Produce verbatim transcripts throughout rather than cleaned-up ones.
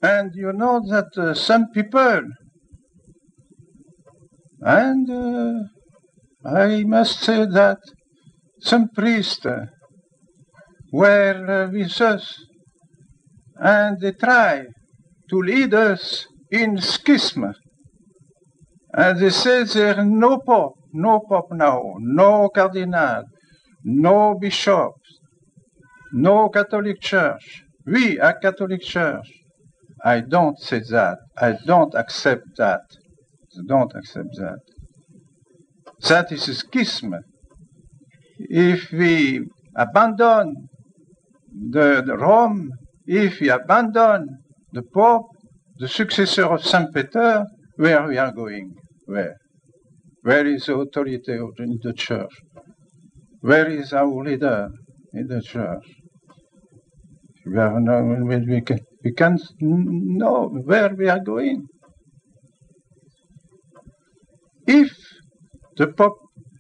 And you know that uh, some people, and uh, I must say that some priests uh, were uh, with us, and they try to lead us in schism. And they say there is no pope, no pope now, no cardinal, no bishops, no Catholic Church. We are Catholic Church. I don't say that. I don't accept that. I don't accept that. That is a schism. If we abandon the, the Rome, if we abandon the Pope, the successor of Saint Peter, where we are going? Where? Where is the authority of the, in the church? Where is our leader in the church? We, have no, we, can, we can't know where we are going. If the Pope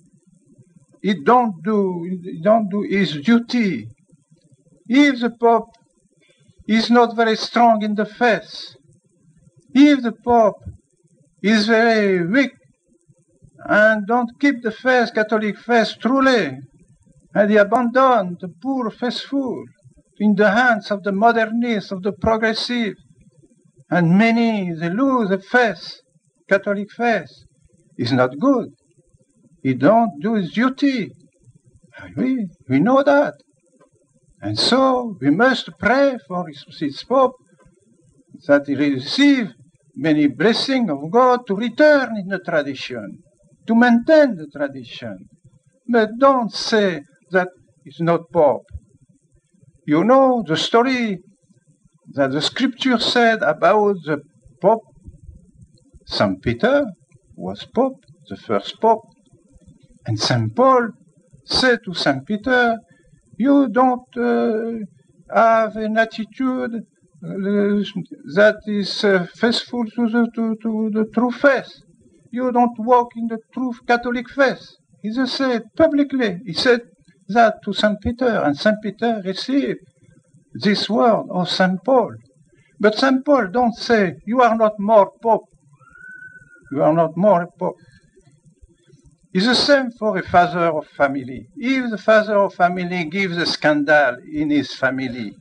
he don't do he don't do his duty, if the Pope is not very strong in the faith, if the Pope is very weak and don't keep the faith, Catholic faith truly, and he abandon the poor faithful in the hands of the modernists, of the progressive, and many they lose the faith, Catholic faith, is not good. He don't do his duty. We, we know that. And so we must pray for his, his Pope that he receive many blessings of God to return in the tradition, to maintain the tradition. But don't say that he's not Pope. You know the story that the scripture said about the Pope. Saint Peter was Pope, the first Pope. And Saint Paul said to Saint Peter, you don't uh, have an attitude uh, that is uh, faithful to the, to, to the true faith. You don't walk in the true Catholic faith. He said publicly, he said that to Saint Peter, and Saint Peter received this word of Saint Paul. But Saint Paul don't say, you are not more Pope. You are not more Pope. It's the same for a father of family. If the father of family gives a scandal in his family,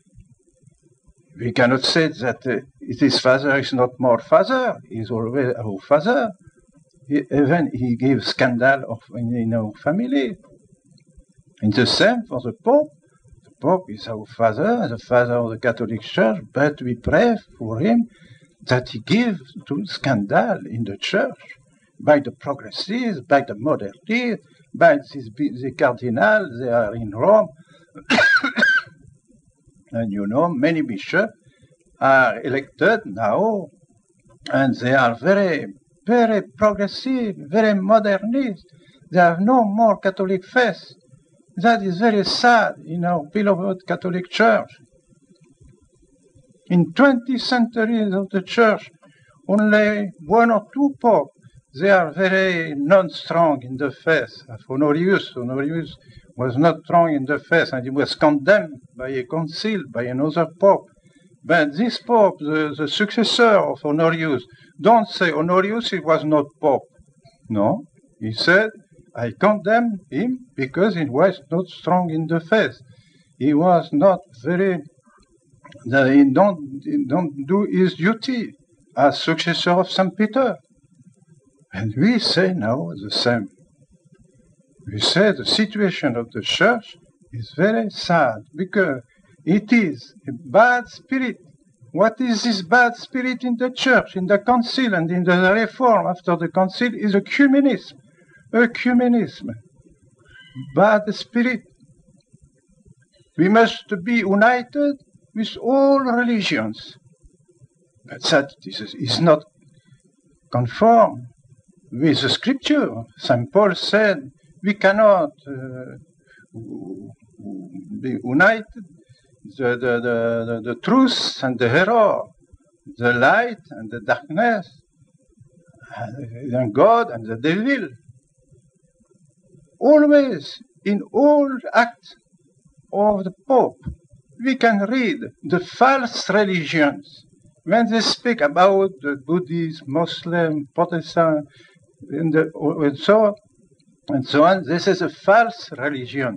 we cannot say that uh, his father is not more father, he is always our father. He, even he gives scandal of, in, in our family. And the same for the Pope. The Pope is our father, the father of the Catholic Church, but we pray for him that he gives to scandal in the church. By the progressives, by the modernists, by this, the cardinals, they are in Rome. And you know, many bishops are elected now, and they are very, very progressive, very modernist. They have no more Catholic faith. That is very sad in our beloved Catholic Church. In twenty centuries of the Church, only one or two popes, they are very non-strong in the faith. Honorius, Honorius was not strong in the faith, and he was condemned by a council, by another pope. But this pope, the, the successor of Honorius, don't say Honorius he was not pope. No, he said, I condemn him because he was not strong in the faith. He was not very, he don't, he don't do his duty as successor of Saint Peter. And we say now the same. We say the situation of the church is very sad because it is a bad spirit. What is this bad spirit in the church, in the council and in the reform after the council is ecumenism. Ecumenism. Bad spirit. We must be united with all religions. But that is, is not conform with the scripture. Saint Paul said we cannot uh, be united, the, the, the, the, the truth and the error, the light and the darkness, and God and the devil. Always in all acts of the Pope, we can read the false religions. when they speak about the Buddhist, Muslim, Protestant, and, the, and so and so on, this is a false religion.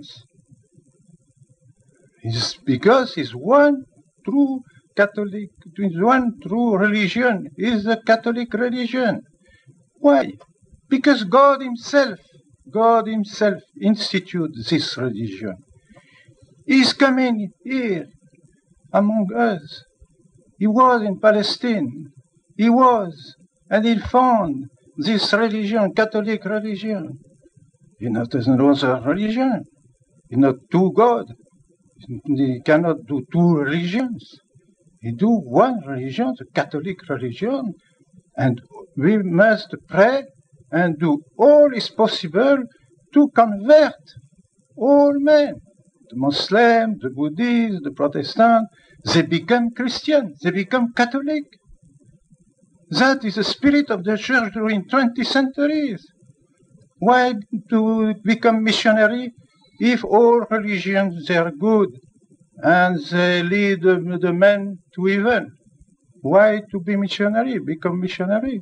It's because it's one true Catholic, it's one true religion, is the Catholic religion. Why? Because God Himself, God Himself instituted this religion. He's coming here among us. He was in Palestine. He was, and He found this religion, Catholic religion. He not another religion. He not two God. He cannot do two religions. He do one religion, the Catholic religion, and we must pray and do all is possible to convert all men. The Muslims, the Buddhists, the Protestants, they become Christian, they become Catholic. That is the spirit of the church during twenty centuries. Why to become missionary if all religions are good and they lead the, the men to heaven? Why to be missionary, become missionary?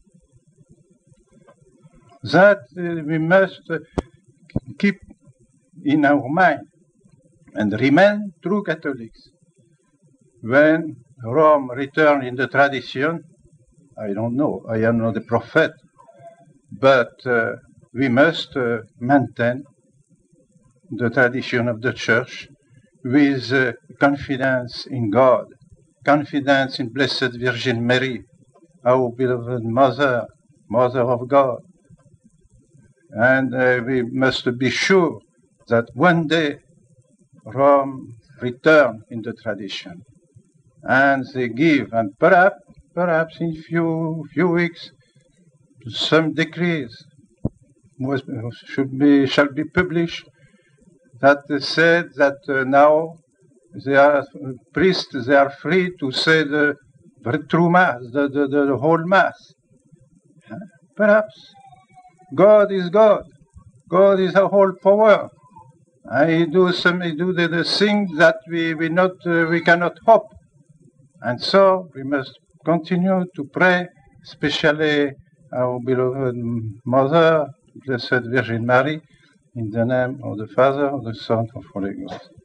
That uh, we must uh, keep in our mind and remain true Catholics. When Rome returned in the tradition, I don't know, I am not a prophet, but uh, we must uh, maintain the tradition of the Church with uh, confidence in God, confidence in Blessed Virgin Mary, our beloved Mother, Mother of God. And uh, we must be sure that one day Rome return in the tradition. And they give, and perhaps, perhaps in few few weeks, some decrees was, should be shall be published that said that uh, now they are priests, they are free to say the, the true mass, the, the, the, the whole mass. Perhaps God is God. God is a whole power. And he do some, he do the, the things that we we not uh, we cannot hope. And so we must continue to pray, especially our beloved Mother, Blessed Virgin Mary, in the name of the Father, of the Son, of the Holy Ghost.